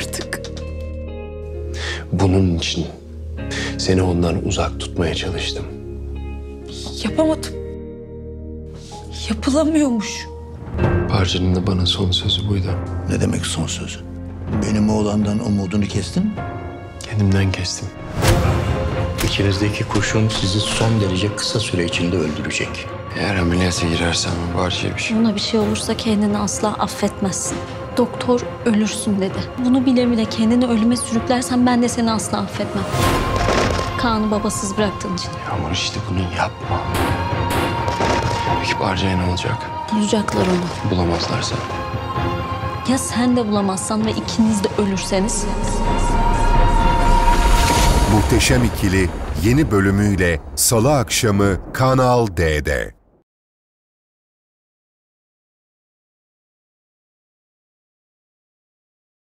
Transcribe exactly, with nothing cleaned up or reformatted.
artık. Bunun için seni ondan uzak tutmaya çalıştım. Yapamadım. Yapılamıyormuş. Barca'nın da bana son sözü buydu. Ne demek son sözü? Benim oğlandan umudunu kestin mi? Kendimden kestim. İçinizdeki kurşun sizi son derece kısa süre içinde öldürecek. Eğer ameliyata girersem Barca'ya bir şey... Ona bir şey olursa kendini asla affetmezsin. Doktor ölürsün dedi. Bunu bile bile kendini ölüme sürüklersen ben de seni asla affetmem. Kaan'ı babasız bıraktığın için. Yağmur işte bunu yapma. Peki Barca'ya ne olacak? Bulacaklar onu. Bulamazlarsa? Ya sen de bulamazsan ve ikiniz de ölürseniz? Muhteşem İkili yeni bölümüyle Salı akşamı Kanal D'de.